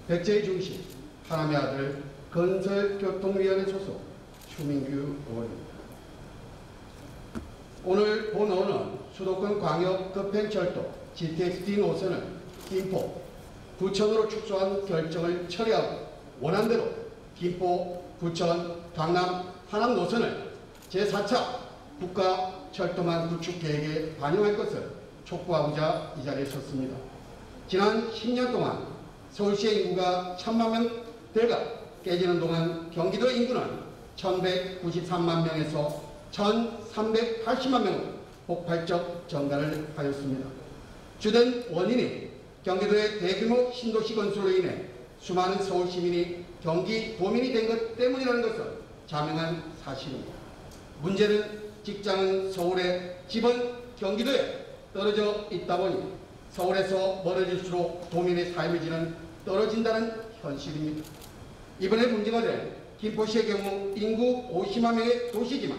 백제의 중심, 하남의 아들, 건설교통위원회 소속 추민규 의원입니다. 오늘 본원은 수도권 광역급행철도 GTX-D 노선을 김포, 부천으로 축소한 결정을 처리하고 원안대로 김포, 부천, 강남, 하남 노선을 제4차 국가철도망 구축 계획에 반영할 것을 촉구하고자 이 자리에 섰습니다. 지난 10년 동안 서울시의 인구가 1000만 명대가 깨지는 동안 경기도 인구는 1193만 명에서 1380만 명으로 폭발적 증가를 하였습니다. 주된 원인이 경기도의 대규모 신도시 건설로 인해 수많은 서울 시민이 경기 도민이 된 것 때문이라는 것은 자명한 사실입니다. 문제는 직장은 서울에, 집은 경기도에 떨어져 있다 보니 서울에서 멀어질수록 도민의 삶의 질은 떨어진다는 현실입니다. 이번에 문제가 된 김포시의 경우 인구 50만 명의 도시지만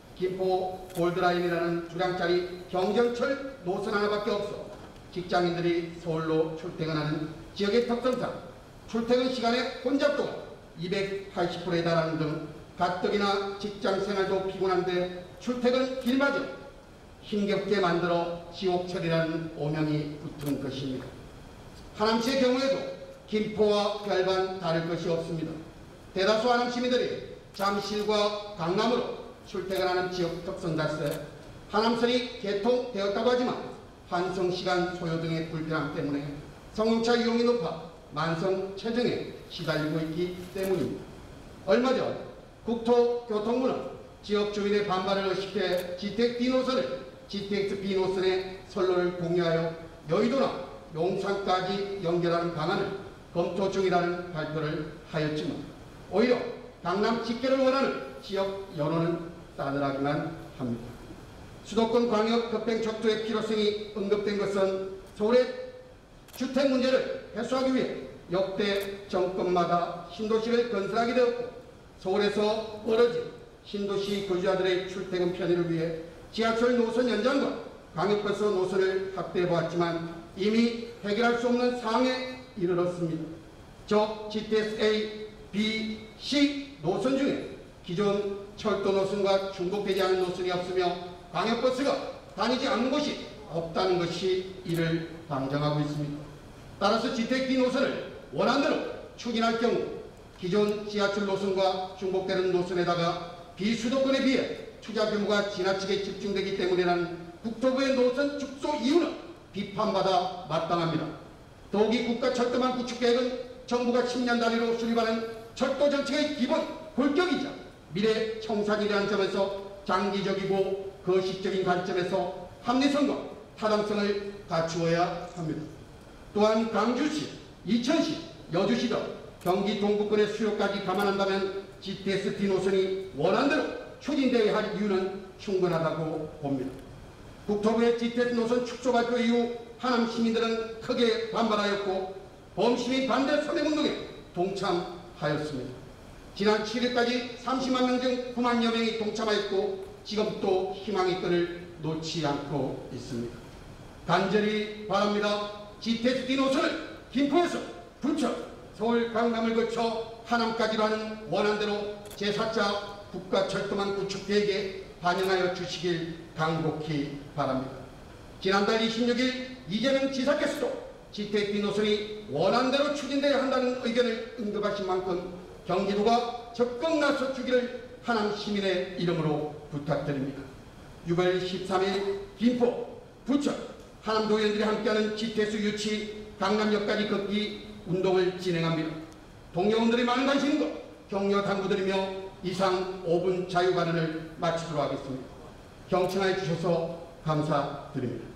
김포 골드라인이라는 주량짜리 경전철 노선 하나밖에 없어 직장인들이 서울로 출퇴근하는 지역의 특성상 출퇴근 시간의 혼잡도가 280%에 달하는 등 가뜩이나 직장생활도 피곤한데 출퇴근 길마저 힘겹게 만들어 지옥철이라는 오명이 붙은 것입니다. 하남시의 경우에도 김포와 별반 다를 것이 없습니다. 대다수 하남 시민들이 잠실과 강남으로 출퇴근하는 지역 특성달세 하남선이 개통되었다고 하지만 환승시간 소요 등의 불편함 때문에 승용차 이용이 높아 만성 체증에 시달리고 있기 때문입니다. 얼마 전 국토교통부는 지역 주민의 반발을 의식해 GTX-D 노선을 GTX-B 노선의 선로를 공유하여 여의도나 용산까지 연결하는 방안을 검토 중이라는 발표를 하였지만 오히려 강남 집계를 원하는 지역 여론은 싸늘하기만 합니다. 수도권 광역 급행철도의 필요성이 언급된 것은 서울의 주택 문제를 해소하기 위해 역대 정권마다 신도시를 건설하게 되었고 서울에서 멀어진 신도시 거주자들의 출퇴근 편의를 위해 지하철 노선 연장과 광역버스 노선을 확대해 보았지만 이미 해결할 수 없는 상황에 이르렀습니다. 저 GTX-A, B, C 노선 중에 기존 철도 노선과 중복되지 않은 노선이 없으며 광역버스가 다니지 않는 곳이 없다는 것이 이를 방증하고 있습니다. 따라서 GTX-D 노선을 원안대로 추진할 경우 기존 지하철 노선과 중복되는 노선에다가 비수도권에 비해 투자 규모가 지나치게 집중되기 때문이라는 국토부의 노선 축소 이유는 비판받아 마땅합니다. 더욱이 국가철도망 구축계획은 정부가 10년 단위로 수립하는 철도 정책의 기본 골격이자 미래 청사진이라는 점에서 장기적이고 거시적인 관점에서 합리성과 타당성을 갖추어야 합니다. 또한 강주시, 이천시, 여주시 등 경기 동부권의 수요까지 감안한다면 GTX-D 노선이 원안대로 추진되어야 할 이유는 충분하다고 봅니다. 국토부의 GTX 노선 축소 발표 이후 하남 시민들은 크게 반발하였고 범시민 반대 서명운동에 동참하였습니다. 지난 7일까지 30만 명 중 9만여 명이 동참하였고 지금 또 희망의 끈을 놓지 않고 있습니다. 간절히 바랍니다. GTX-D 노선을 김포에서 부천, 서울, 강남을 거쳐 하남까지로 하는 원안대로 제4차 국가철도망 구축 계획에 반영하여 주시길 간곡히 바랍니다. 지난달 26일 이재명 지사께서도 GTX-D 노선이 원안대로 추진되어야 한다는 의견을 언급하신 만큼 경기도가 적극 나서주기를 하남 시민의 이름으로 부탁드립니다. 6월 13일 김포, 부천, 하남도 의원들이 함께하는 GTX 유치 강남역까지 걷기 운동을 진행합니다. 동료원들의 많은 관심과 격려 당부드리며 이상 5분 자유발언을 마치도록 하겠습니다. 경청해 주셔서 감사드립니다.